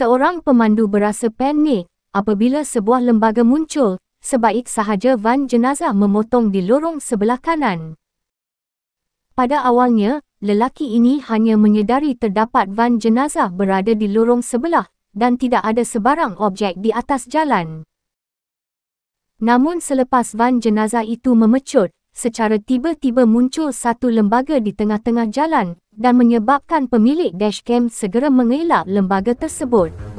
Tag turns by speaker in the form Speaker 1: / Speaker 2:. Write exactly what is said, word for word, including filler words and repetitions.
Speaker 1: Seorang pemandu berasa panik apabila sebuah lembaga muncul, sebaik sahaja van jenazah memotong di lorong sebelah kanan. Pada awalnya, lelaki ini hanya menyedari terdapat van jenazah berada di lorong sebelah dan tidak ada sebarang objek di atas jalan. Namun selepas van jenazah itu memecut, secara tiba-tiba muncul satu lembaga di tengah-tengah jalan dan menyebabkan pemilik dashcam segera mengelak lembaga tersebut.